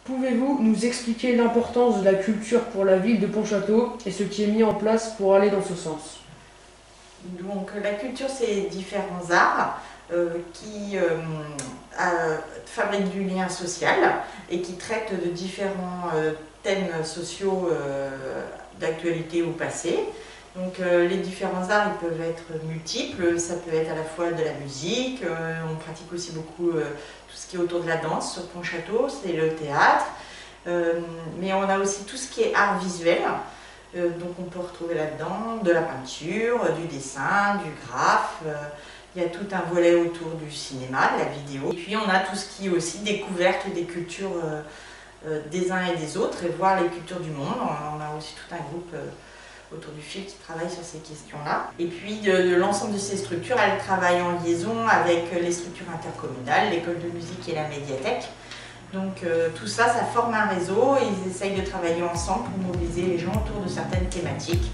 Pouvez-vous nous expliquer l'importance de la culture pour la ville de Pontchâteau et ce qui est mis en place pour aller dans ce sens? Donc la culture, c'est différents arts qui fabriquent du lien social et qui traitent de différents thèmes sociaux d'actualité ou passé. Donc les différents arts, ils peuvent être multiples, ça peut être à la fois de la musique, on pratique aussi beaucoup tout ce qui est autour de la danse sur Pontchâteau, c'est le théâtre, mais on a aussi tout ce qui est art visuel. Donc on peut retrouver là-dedans de la peinture, du dessin, du graphe, il y a tout un volet autour du cinéma, de la vidéo. Et puis on a tout ce qui est aussi découverte des cultures des uns et des autres et voir les cultures du monde. On a aussi tout un groupe autour du fil qui travaille sur ces questions-là. Et puis de l'ensemble de ces structures, elles travaillent en liaison avec les structures intercommunales, l'école de musique et la médiathèque. Donc tout ça, ça forme un réseau et ils essayent de travailler ensemble pour mobiliser les gens autour de certaines thématiques.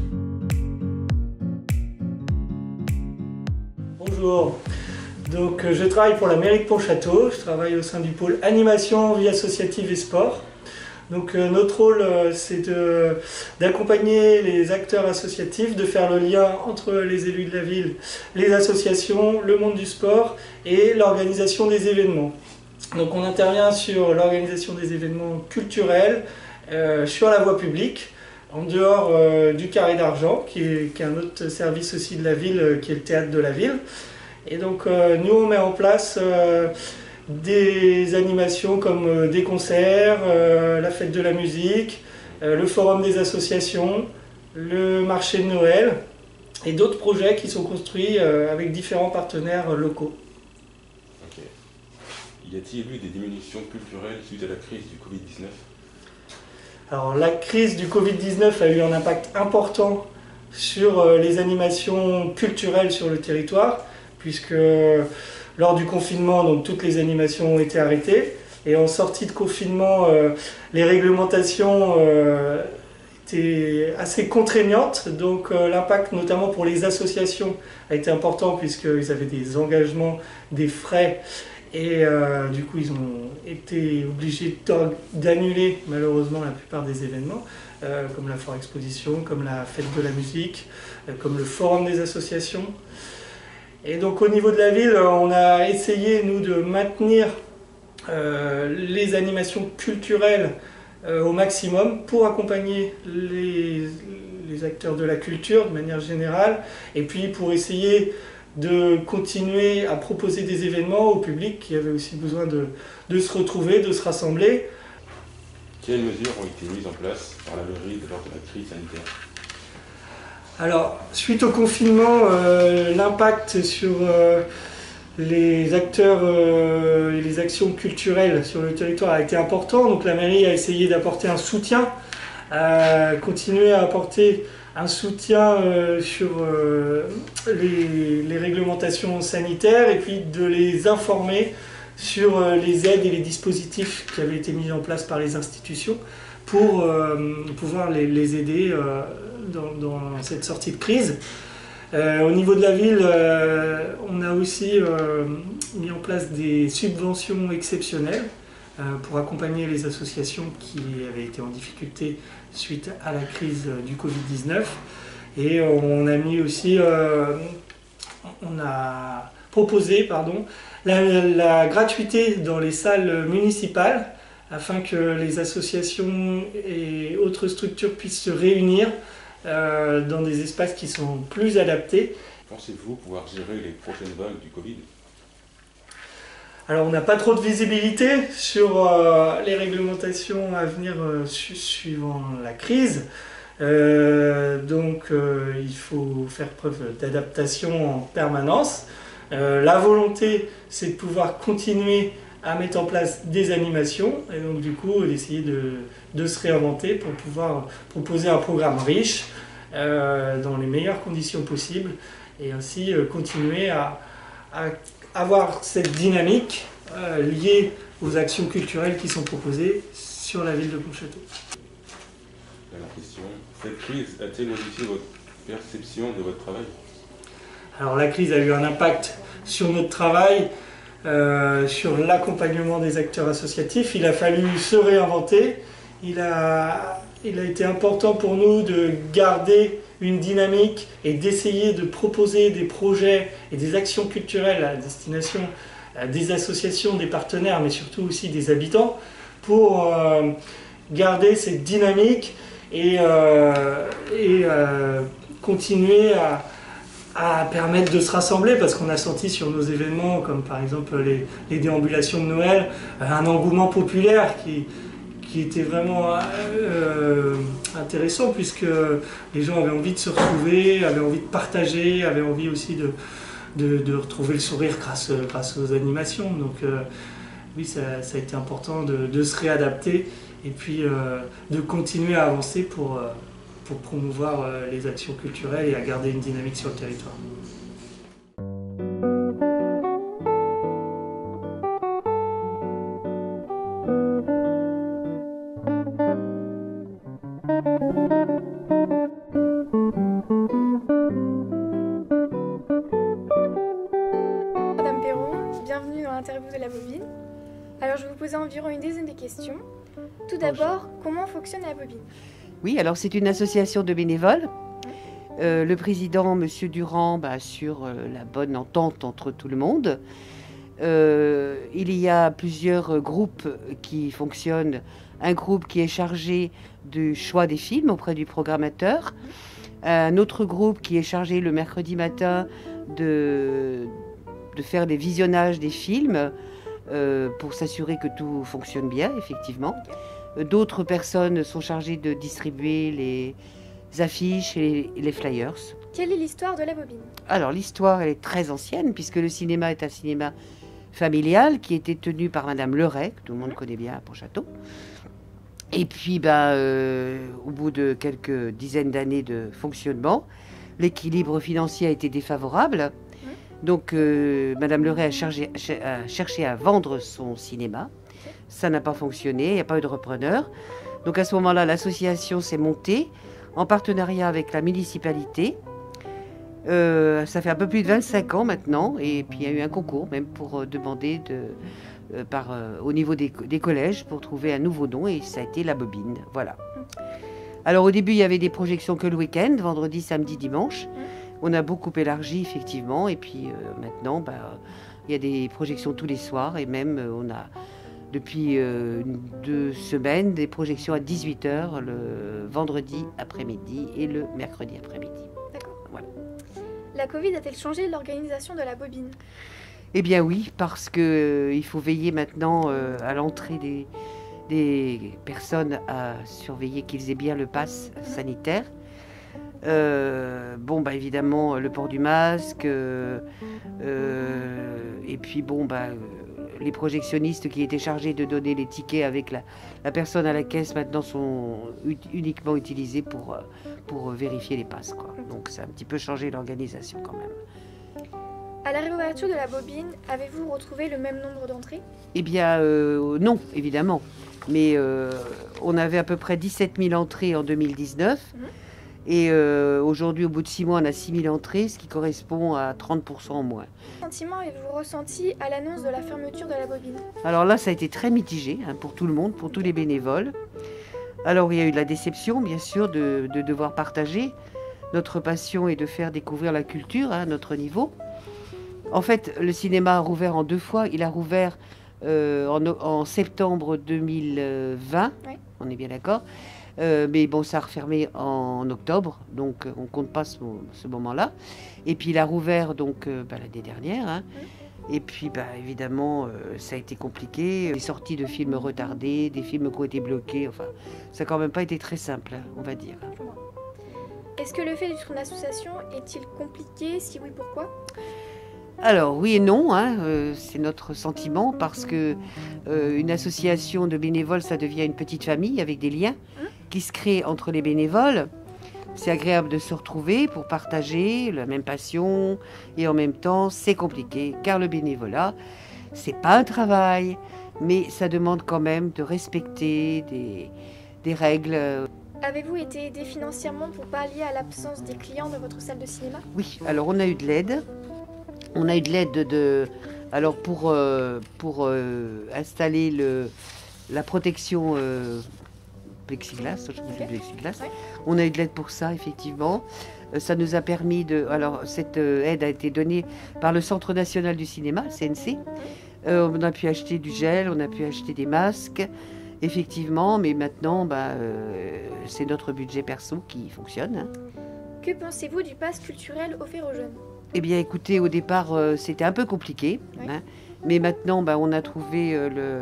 Bonjour, donc je travaille pour la mairie de Pontchâteau, je travaille au sein du pôle animation, vie associative et sport. Donc notre rôle c'est d'accompagner les acteurs associatifs, de faire le lien entre les élus de la ville, les associations, le monde du sport et l'organisation des événements. Donc on intervient sur l'organisation des événements culturels, sur la voie publique, en dehors du Carré d'Argent, qui est un autre service aussi de la ville, qui est le théâtre de la ville. Et donc nous on met en place des animations comme des concerts, la fête de la musique, le forum des associations, le marché de Noël et d'autres projets qui sont construits avec différents partenaires locaux. Ok. Y a-t-il eu des diminutions culturelles suite à la crise du Covid-19? Alors la crise du Covid-19 a eu un impact important sur les animations culturelles sur le territoire, puisque lors du confinement, donc, toutes les animations ont été arrêtées. Et en sortie de confinement, les réglementations étaient assez contraignantes. Donc l'impact, notamment pour les associations, a été important puisqu'ils avaient des engagements, des frais. Et du coup, ils ont été obligés d'annuler malheureusement la plupart des événements, comme la Foire Exposition, comme la Fête de la musique, comme le Forum des associations. Et donc au niveau de la ville, on a essayé, nous, de maintenir les animations culturelles au maximum pour accompagner les acteurs de la culture de manière générale, et puis pour essayer de continuer à proposer des événements au public qui avait aussi besoin de se retrouver, de se rassembler. Quelles mesures ont été mises en place par la mairie lors de la crise sanitaire? Alors, suite au confinement, l'impact sur les acteurs et les actions culturelles sur le territoire a été important. Donc la mairie a essayé d'apporter un soutien, continuer à apporter un soutien sur les réglementations sanitaires et puis de les informer sur les aides et les dispositifs qui avaient été mis en place par les institutions pour pouvoir les aider dans cette sortie de crise. Au niveau de la ville, on a aussi mis en place des subventions exceptionnelles pour accompagner les associations qui avaient été en difficulté suite à la crise du Covid-19. Et on a mis aussi, on a proposé la gratuité dans les salles municipales afin que les associations et autres structures puissent se réunir dans des espaces qui sont plus adaptés. Pensez-vous pouvoir gérer les prochaines vagues du Covid? Alors on n'a pas trop de visibilité sur les réglementations à venir suivant la crise. Donc il faut faire preuve d'adaptation en permanence. La volonté, c'est de pouvoir continuer à mettre en place des animations et donc du coup d'essayer de se réinventer pour pouvoir proposer un programme riche dans les meilleures conditions possibles et ainsi continuer à avoir cette dynamique liée aux actions culturelles qui sont proposées sur la ville de Pontchâteau. Dernière question, cette crise a-t-elle modifié votre perception de votre travail? Alors la crise a eu un impact sur notre travail sur l'accompagnement des acteurs associatifs. Il a fallu se réinventer. Il a été important pour nous de garder une dynamique et d'essayer de proposer des projets et des actions culturelles à destination des associations, des partenaires, mais surtout aussi des habitants, pour garder cette dynamique et continuer à permettre de se rassembler, parce qu'on a senti sur nos événements, comme par exemple les déambulations de Noël, un engouement populaire qui était vraiment intéressant, puisque les gens avaient envie de se retrouver, avaient envie de partager, avaient envie aussi de retrouver le sourire grâce aux animations. Donc oui, ça a été important de se réadapter et puis de continuer à avancer pour promouvoir les actions culturelles et à garder une dynamique sur le territoire. Madame Perron, bienvenue dans l'interview de la bobine. Alors je vais vous poser environ une dizaine de questions. Tout d'abord, comment fonctionne la bobine? Oui, alors c'est une association de bénévoles. Le président, M. Durand, assure la bonne entente entre tout le monde. Il y a plusieurs groupes qui fonctionnent. Un groupe qui est chargé du choix des films auprès du programmateur. Un autre groupe qui est chargé le mercredi matin de faire des visionnages des films pour s'assurer que tout fonctionne bien, effectivement. D'autres personnes sont chargées de distribuer les affiches et les flyers. Quelle est l'histoire de la bobine? Alors l'histoire, elle est très ancienne, puisque le cinéma est un cinéma familial qui était tenu par Madame Leray, que tout le monde connaît bien à Pontchâteau. Et puis, au bout de quelques dizaines d'années de fonctionnement, l'équilibre financier a été défavorable. Donc Madame Leray a cherché à vendre son cinéma. Ça n'a pas fonctionné, il n'y a pas eu de repreneur. Donc à ce moment-là, l'association s'est montée en partenariat avec la municipalité. Ça fait un peu plus de 25 ans maintenant, et puis il y a eu un concours même pour demander au niveau des collèges pour trouver un nouveau nom, et ça a été la bobine. Voilà. Alors au début, il y avait des projections que le week-end, vendredi, samedi, dimanche. On a beaucoup élargi effectivement, et puis maintenant, il y a des projections tous les soirs, et même on a depuis 2 semaines des projections à 18h le vendredi après-midi et le mercredi après-midi. D'accord. Voilà. La Covid a-t-elle changé l'organisation de la bobine? Eh bien oui, parce qu'il faut veiller maintenant à l'entrée des personnes à surveiller qu'ils aient bien le pass sanitaire. Évidemment, le port du masque, et puis les projectionnistes qui étaient chargés de donner les tickets avec la personne à la caisse maintenant sont uniquement utilisés pour vérifier les passes, quoi. Donc ça a un petit peu changé l'organisation quand même. À la réouverture de la bobine, avez-vous retrouvé le même nombre d'entrées? Eh bien non, évidemment. Mais on avait à peu près 17 000 entrées en 2019. Et aujourd'hui, au bout de 6 mois, on a 6 000 entrées, ce qui correspond à 30% en moins. Quel sentiment avez-vous ressenti à l'annonce de la fermeture de la bobine? Alors là, ça a été très mitigé pour tout le monde, pour tous les bénévoles. Alors il y a eu de la déception, bien sûr, de devoir partager notre passion et de faire découvrir la culture à notre niveau. En fait, le cinéma a rouvert en 2 fois. Il a rouvert en septembre 2020, oui. On est bien d'accord. Mais bon, ça a refermé en octobre, donc on ne compte pas ce moment-là. Et puis il a rouvert donc l'année dernière. Et puis évidemment, ça a été compliqué. Les sorties de films retardés, des films qui ont été bloqués, enfin, ça n'a quand même pas été très simple, on va dire. Est-ce que le fait d'être une association est-il compliqué? Si oui, pourquoi? Alors oui et non, c'est notre sentiment, parce que une association de bénévoles, ça devient une petite famille avec des liens qui se créent entre les bénévoles. C'est agréable de se retrouver pour partager la même passion, et en même temps c'est compliqué car le bénévolat, c'est pas un travail, mais ça demande quand même de respecter des règles. Avez-vous été aidé financièrement pour pallier à l'absence des clients de votre salle de cinéma? Oui, alors on a eu de l'aide. On a eu de l'aide Alors pour installer la protection plexiglas, je dis plexiglas, Ouais. on a eu de l'aide pour ça effectivement. Ça nous a permis de... Alors cette aide a été donnée par le Centre national du cinéma, le CNC. On a pu acheter du gel, on a pu acheter des masques, effectivement, mais maintenant c'est notre budget perso qui fonctionne, hein. Que pensez-vous du pass culturel offert aux jeunes? Eh bien, écoutez, au départ, c'était un peu compliqué, Oui. hein, mais maintenant, on a trouvé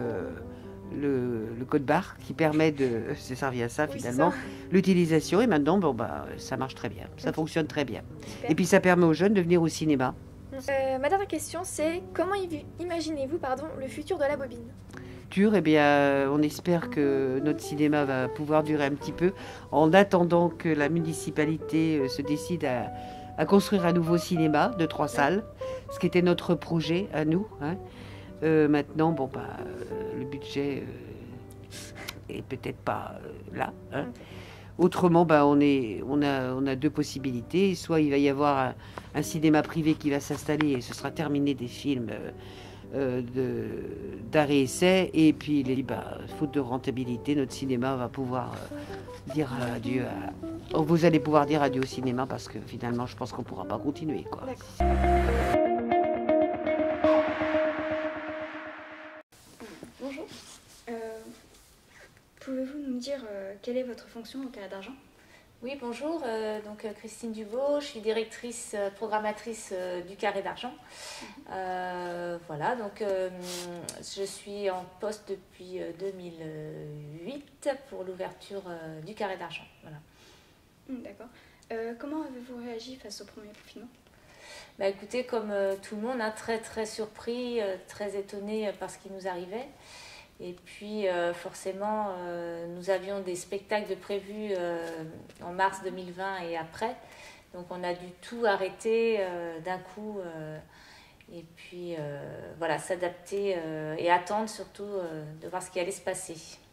le code barre qui permet de se servir à ça, Oui, c'est finalement, ça. l'utilisation, et maintenant, ça marche très bien, ça Ok. fonctionne très bien. Super. Et puis, ça permet aux jeunes de venir au cinéma. Ma dernière question, c'est comment imaginez-vous le futur de la bobine? Eh bien, on espère que notre cinéma va pouvoir durer un petit peu en attendant que la municipalité se décide à construire un nouveau cinéma de 3 salles, ce qui était notre projet à nous, hein. Maintenant, le budget est peut-être pas là, hein. Autrement, on a 2 possibilités. Soit il va y avoir un cinéma privé qui va s'installer et ce sera terminé des films d'arrêt-essai. Et puis, faute de rentabilité, notre cinéma va pouvoir dire adieu vous allez pouvoir dire adieu au cinéma parce que finalement, je pense qu'on ne pourra pas continuer, quoi. D'accord. Bonjour. Pouvez-vous nous dire quelle est votre fonction au Carré d'Argent? Oui, bonjour. Christine Dubot, je suis directrice programmatrice du Carré d'Argent. Je suis en poste depuis 2008 pour l'ouverture du Carré d'Argent. Voilà. D'accord. Comment avez-vous réagi face au premier confinement? Écoutez, comme tout le monde, très très surpris, très étonné par ce qui nous arrivait. Et puis forcément, nous avions des spectacles de prévus en mars 2020 et après. Donc on a dû tout arrêter d'un coup. Et puis s'adapter et attendre surtout de voir ce qui allait se passer.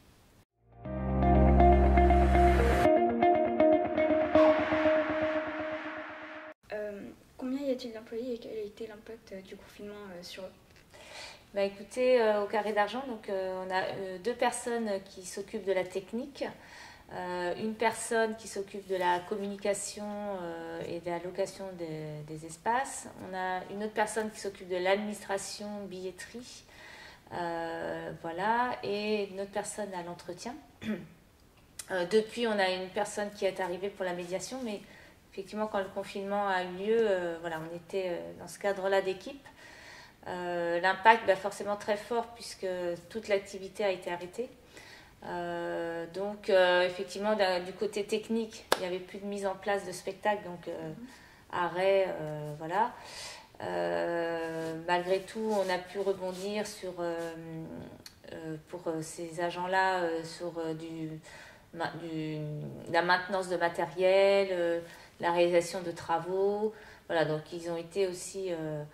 Combien y a-t-il d'employés et quel a été l'impact du confinement sur eux? Écoutez, au Carré d'Argent, on a 2 personnes qui s'occupent de la technique, une personne qui s'occupe de la communication et de la location des espaces. On a une autre personne qui s'occupe de l'administration, billetterie, et une autre personne à l'entretien. Depuis, on a une personne qui est arrivée pour la médiation, mais effectivement, quand le confinement a eu lieu, on était dans ce cadre-là d'équipe. L'impact, forcément très fort puisque toute l'activité a été arrêtée. Effectivement, du côté technique, il n'y avait plus de mise en place de spectacle, arrêt, malgré tout, on a pu rebondir pour ces agents-là sur la maintenance de matériel, la réalisation de travaux. Voilà, donc ils ont été aussi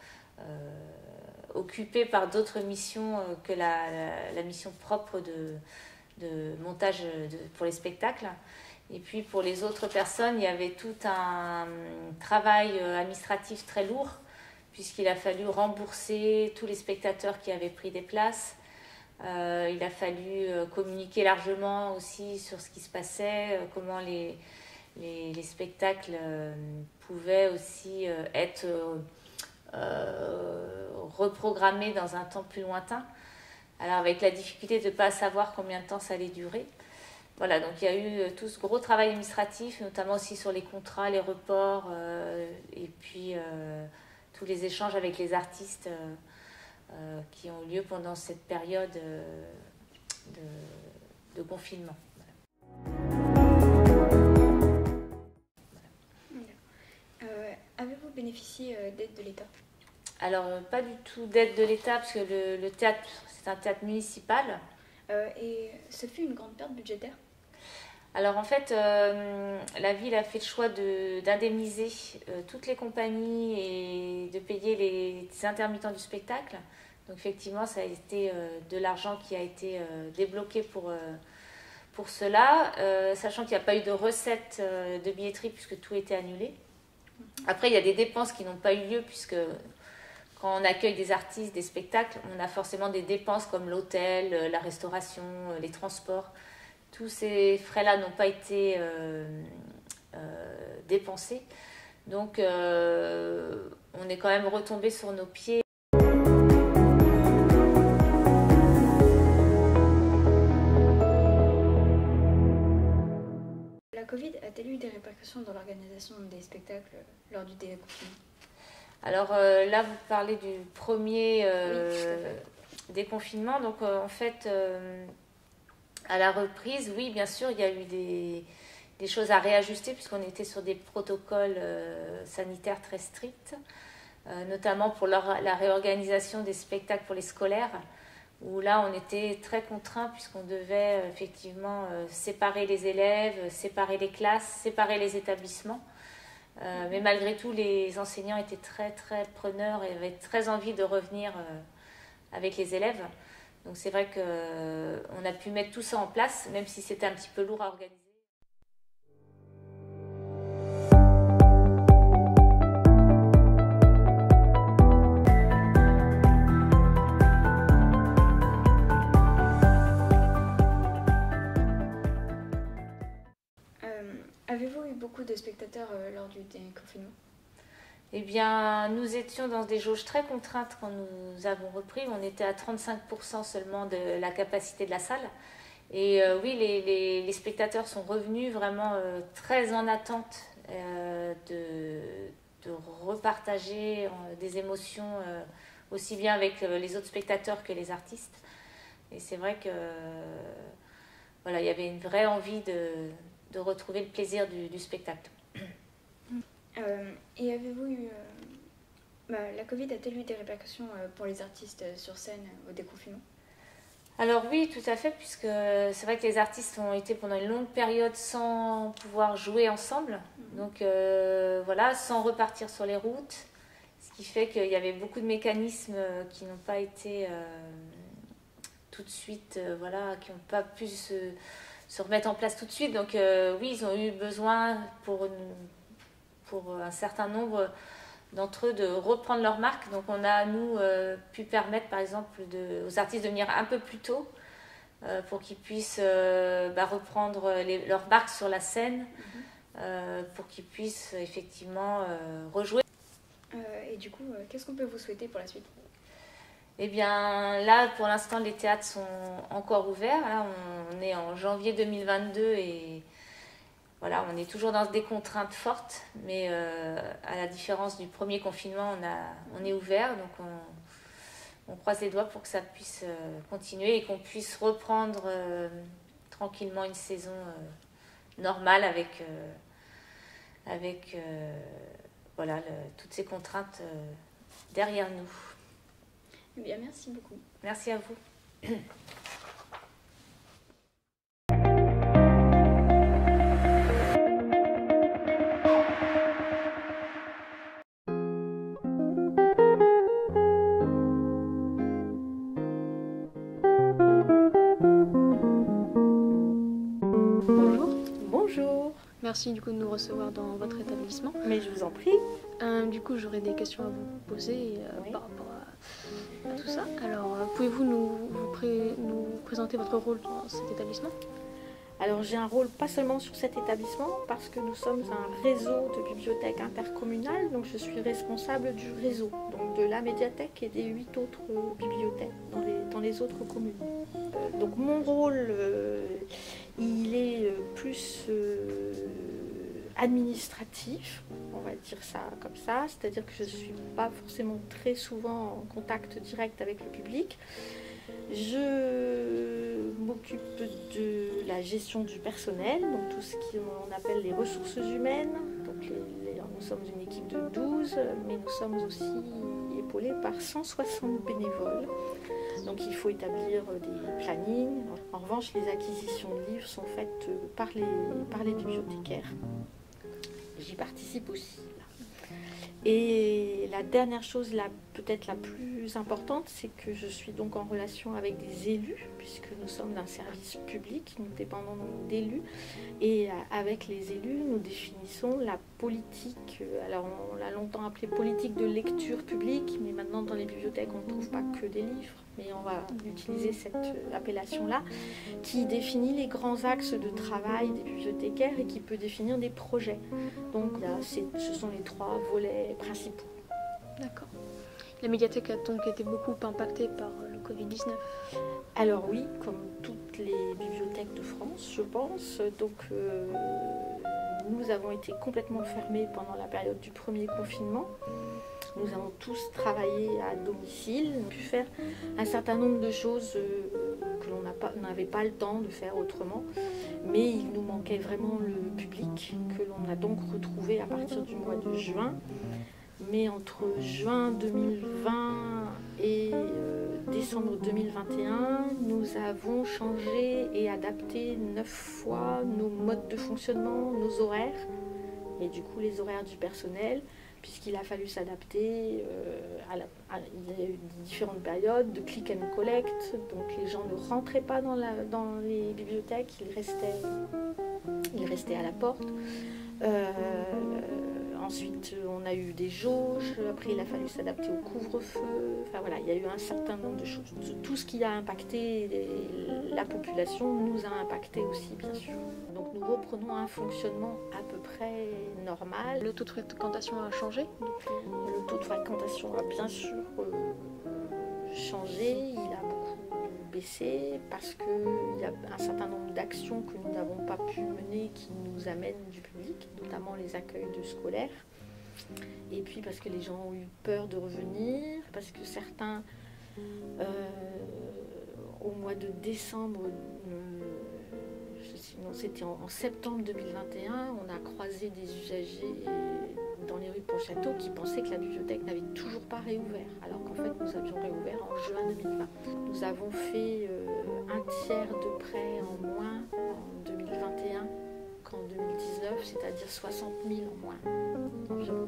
occupés par d'autres missions que la mission propre de montage pour les spectacles. Et puis pour les autres personnes, il y avait tout un travail administratif très lourd, puisqu'il a fallu rembourser tous les spectateurs qui avaient pris des places. Il a fallu communiquer largement aussi sur ce qui se passait, comment les spectacles pouvaient aussi être reprogrammés dans un temps plus lointain. Alors avec la difficulté de ne pas savoir combien de temps ça allait durer. Voilà, donc il y a eu tout ce gros travail administratif, notamment aussi sur les contrats, les reports, et puis tous les échanges avec les artistes qui ont eu lieu pendant cette période de confinement. Avez-vous bénéficié d'aide de l'État? Alors, pas du tout d'aide de l'État, parce que le théâtre, c'est un théâtre municipal. Et ce fut une grande perte budgétaire? Alors en fait, la ville a fait le choix d'indemniser toutes les compagnies et de payer les intermittents du spectacle. Donc effectivement, ça a été de l'argent qui a été débloqué pour cela, sachant qu'il n'y a pas eu de recettes de billetterie puisque tout était annulé. Après, il y a des dépenses qui n'ont pas eu lieu puisque, quand on accueille des artistes, des spectacles, on a forcément des dépenses comme l'hôtel, la restauration, les transports. Tous ces frais-là n'ont pas été dépensés. Donc, on est quand même retombé sur nos pieds. La Covid a-t-elle eu des répercussions dans l'organisation des spectacles lors du déconfinement? Alors là, vous parlez du premier Oui, déconfinement. Donc, en fait, à la reprise, oui, bien sûr, il y a eu des choses à réajuster puisqu'on était sur des protocoles sanitaires très stricts, notamment pour la réorganisation des spectacles pour les scolaires, où là, on était très contraints puisqu'on devait effectivement séparer les élèves, séparer les classes, séparer les établissements. Mais malgré tout, les enseignants étaient très, très preneurs et avaient très envie de revenir avec les élèves. Donc c'est vrai qu'on a pu mettre tout ça en place, même si c'était un petit peu lourd à organiser. Avez-vous eu beaucoup de spectateurs lors du déconfinement? Eh bien, nous étions dans des jauges très contraintes quand nous avons repris. On était à 35% seulement de la capacité de la salle. Et oui, les spectateurs sont revenus vraiment très en attente de repartager des émotions aussi bien avec les autres spectateurs que les artistes. Et c'est vrai que voilà, il y avait une vraie envie de retrouver le plaisir du spectacle. Et avez-vous eu... la Covid a-t-elle eu des répercussions pour les artistes sur scène au déconfinement? Alors oui, tout à fait, puisque c'est vrai que les artistes ont été pendant une longue période sans pouvoir jouer ensemble, donc voilà, sans repartir sur les routes, ce qui fait qu'il y avait beaucoup de mécanismes qui n'ont pas été tout de suite, voilà, qui n'ont pas pu se remettre en place tout de suite. Donc oui, ils ont eu besoin pour un certain nombre d'entre eux de reprendre leur marque. Donc on a, nous, pu permettre par exemple aux artistes de venir un peu plus tôt pour qu'ils puissent reprendre leur marque sur la scène, pour qu'ils puissent effectivement rejouer. Et du coup, qu'est-ce qu'on peut vous souhaiter pour la suite? Eh bien là, pour l'instant, les théâtres sont encore ouverts. Là, on est en janvier 2022 et voilà, on est toujours dans des contraintes fortes, mais à la différence du premier confinement, on est ouvert, donc on croise les doigts pour que ça puisse continuer et qu'on puisse reprendre tranquillement une saison normale avec voilà, toutes ces contraintes derrière nous. Eh bien, merci beaucoup. Merci à vous. Bonjour, Bonjour, merci du coup de nous recevoir dans votre établissement. mais je vous en prie. Du coup, j'aurais des questions à vous poser Oui. par rapport à tout ça. Alors, pouvez-vous nous présenter votre rôle dans cet établissement? Alors j'ai un rôle pas seulement sur cet établissement parce que nous sommes un réseau de bibliothèques intercommunales, donc je suis responsable du réseau, donc de la médiathèque et des 8 autres bibliothèques dans les autres communes. Donc mon rôle, il est plus administratif, on va dire ça comme ça, c'est-à-dire que je ne suis pas forcément très souvent en contact direct avec le public. Je m'occupe de la gestion du personnel, donc tout ce qu'on appelle les ressources humaines. Donc nous sommes une équipe de 12, mais nous sommes aussi épaulés par 160 bénévoles. Donc il faut établir des plannings. En revanche, les acquisitions de livres sont faites par les bibliothécaires. J'y participe aussi. Et la dernière chose, la peut-être la plus importante, c'est que je suis donc en relation avec des élus, puisque nous sommes d'un service public, nous dépendons donc d'élus, et avec les élus, nous définissons la politique, alors on l'a longtemps appelée politique de lecture publique, mais maintenant dans les bibliothèques on ne trouve pas que des livres, mais on va utiliser cette appellation-là, qui définit les grands axes de travail des bibliothécaires et qui peut définir des projets. Donc là, ce sont les 3 volets principaux. D'accord. La médiathèque a donc été beaucoup impactée par le Covid-19. Alors oui, comme toutes les bibliothèques de France, je pense. Donc nous avons été complètement fermés pendant la période du premier confinement. Nous avons tous travaillé à domicile, pu faire un certain nombre de choses que l'on n'avait pas le temps de faire autrement. Mais il nous manquait vraiment le public que l'on a donc retrouvé à partir du mois de juin. Mais entre juin 2020 et décembre 2021, nous avons changé et adapté 9 fois nos modes de fonctionnement, nos horaires, et du coup les horaires du personnel, puisqu'il a fallu s'adapter il y a eu différentes périodes de click and collect, donc les gens ne rentraient pas dans les bibliothèques, ils restaient à la porte. Ensuite, on a eu des jauges, après il a fallu s'adapter au couvre-feu, enfin voilà, il y a eu un certain nombre de choses. Tout ce qui a impacté la population nous a impacté aussi, bien sûr. Donc nous reprenons un fonctionnement à peu près normal. Le taux de fréquentation a changé depuis... Le taux de fréquentation a bien sûr changé, il a beaucoup baissé parce qu'il y a un certain nombre d'actions que nous n'avons pas pu mener qui nous amènent du public, notamment les accueils de scolaires. Et puis parce que les gens ont eu peur de revenir, parce que certains, au mois de décembre, non, c'était en septembre 2021, on a croisé des usagers dans les rues de Pontchâteau qui pensaient que la bibliothèque n'avait toujours pas réouvert, alors qu'en fait nous avions réouvert en juin 2020. Nous avons fait un tiers de prêts en moins en 2021 qu'en 2019, c'est-à-dire 60 000 en moins environ.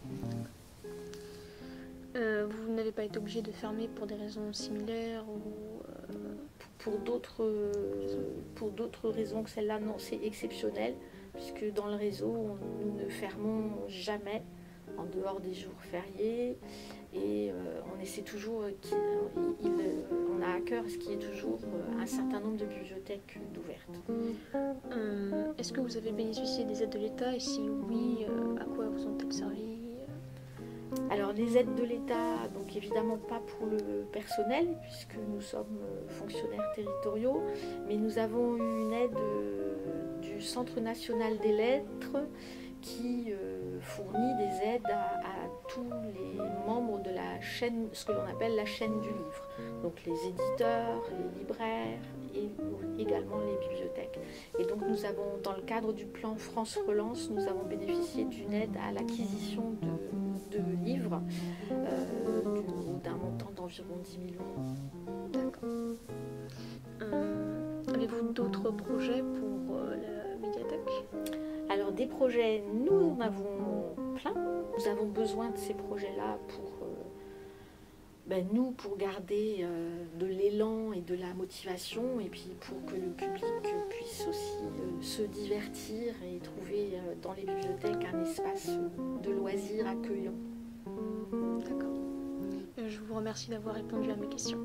Vous n'avez pas été obligé de fermer pour des raisons similaires ou pour d'autres raisons que celle-là, non, c'est exceptionnel, puisque dans le réseau, nous ne fermons jamais en dehors des jours fériés et on essaie toujours, on a à cœur ce qui est toujours un certain nombre de bibliothèques d'ouvertes. Est-ce que vous avez bénéficié des aides de l'État et si oui, à quoi vous ont-elles servi ? Alors les aides de l'État, donc évidemment pas pour le personnel puisque nous sommes fonctionnaires territoriaux, mais nous avons eu une aide du Centre national des lettres qui fournit des aides à tous les membres de la chaîne, ce que l'on appelle la chaîne du livre. Donc les éditeurs, les libraires et également les bibliothèques. Et donc nous avons, dans le cadre du plan France Relance, nous avons bénéficié d'une aide à l'acquisition de livres d'un montant d'environ 10 000 €. D'accord. Avez-vous d'autres projets pour la médiathèque ? Alors des projets, nous en avons plein. Nous avons besoin de ces projets-là pour garder de l'élan et de la motivation et puis pour que le public puisse aussi se divertir et trouver dans les bibliothèques un espace de loisirs accueillant. D'accord. Je vous remercie d'avoir répondu à mes questions.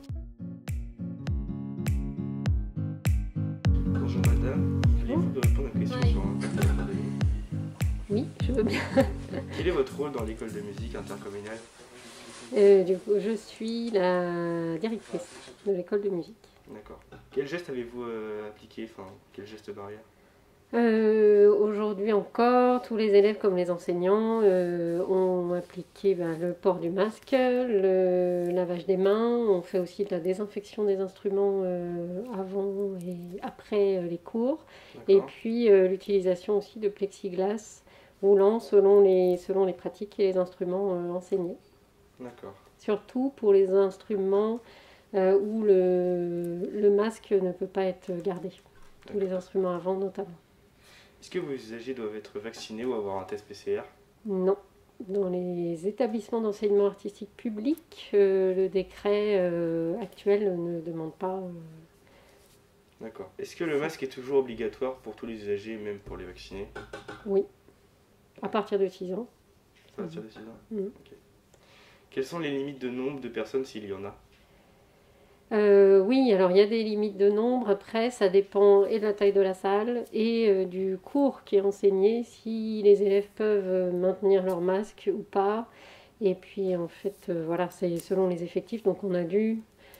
Bonjour madame, voulez-vous me répondre à une question sur l'impact de la pandémie ? Oui, je veux bien. Quel est votre rôle dans l'école de musique intercommunale ? Du coup, je suis la directrice de l'école de musique. D'accord. Quel geste avez-vous appliqué, quel geste barrière ? Aujourd'hui encore, tous les élèves comme les enseignants ont appliqué le port du masque, le lavage des mains, on fait aussi de la désinfection des instruments avant et après les cours, et puis l'utilisation aussi de plexiglas roulant selon les pratiques et les instruments enseignés. D'accord. Surtout pour les instruments où le masque ne peut pas être gardé, tous les instruments avant notamment. Est-ce que vos usagers doivent être vaccinés ou avoir un test PCR ? Non, dans les établissements d'enseignement artistique public, le décret actuel ne demande pas. D'accord. Est-ce que le masque est toujours obligatoire pour tous les usagers, même pour les vaccinés? Oui, à partir de 6 ans. À partir de 6 ans. Mhm. Ok. Quelles sont les limites de nombre de personnes s'il y en a? Oui, alors il y a des limites de nombre. Après, ça dépend et de la taille de la salle et du cours qui est enseigné, si les élèves peuvent maintenir leur masque ou pas. Et puis, en fait, voilà, c'est selon les effectifs. Donc, on a dû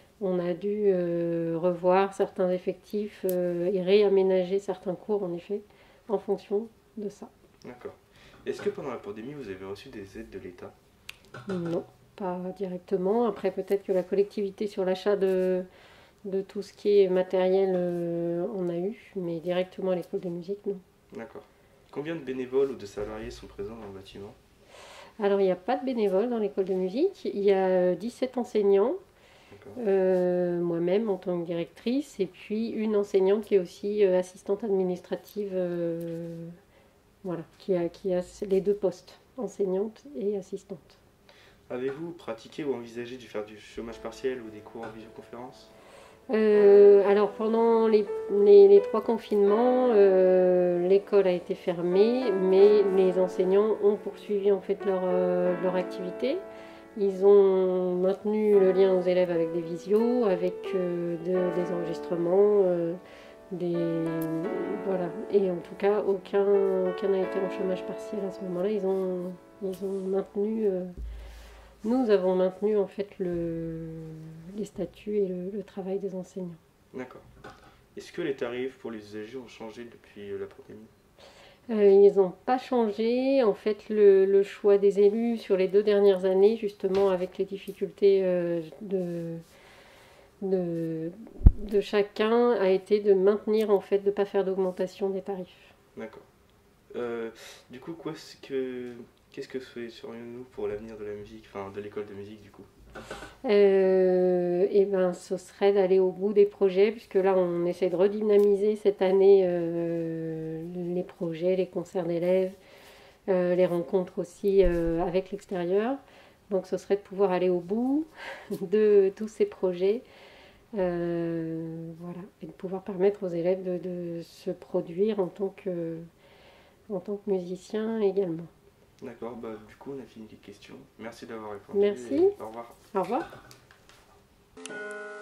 revoir certains effectifs et réaménager certains cours, en effet, en fonction de ça. D'accord. Est-ce que pendant la pandémie, vous avez reçu des aides de l'État? Non, pas directement. Après, peut-être que la collectivité sur l'achat de tout ce qui est matériel, on a eu, mais directement à l'école de musique, non. D'accord. Combien de bénévoles ou de salariés sont présents dans le bâtiment? Alors, il n'y a pas de bénévoles dans l'école de musique. Il y a 17 enseignants, moi-même en tant que directrice, et puis une enseignante qui est aussi assistante administrative, voilà, qui a les 2 postes, enseignante et assistante. Avez-vous pratiqué ou envisagé de faire du chômage partiel ou des cours en visioconférence? Alors pendant les 3 confinements, l'école a été fermée, mais les enseignants ont poursuivi en fait leur activité. Ils ont maintenu le lien aux élèves avec des visios, avec des enregistrements, voilà. Et en tout cas, aucun n'a été en chômage partiel à ce moment-là. Ils ont maintenu. Nous avons maintenu en fait les statuts et le travail des enseignants. D'accord. Est-ce que les tarifs pour les usagers ont changé depuis la pandémie? Ils n'ont pas changé. En fait, le choix des élus sur les 2 dernières années, justement avec les difficultés de chacun, a été de maintenir, en fait, de ne pas faire d'augmentation des tarifs. D'accord. Du coup, qu'est-ce que serions-nous pour l'avenir de la musique, enfin de l'école de musique du coup? Et ben, ce serait d'aller au bout des projets, puisque là on essaie de redynamiser cette année les projets, les concerts d'élèves, les rencontres aussi avec l'extérieur. Donc ce serait de pouvoir aller au bout de tous ces projets, voilà, et de pouvoir permettre aux élèves de se produire en tant que musicien également. D'accord, bah, du coup on a fini les questions. Merci d'avoir répondu. Merci. Au revoir. Au revoir.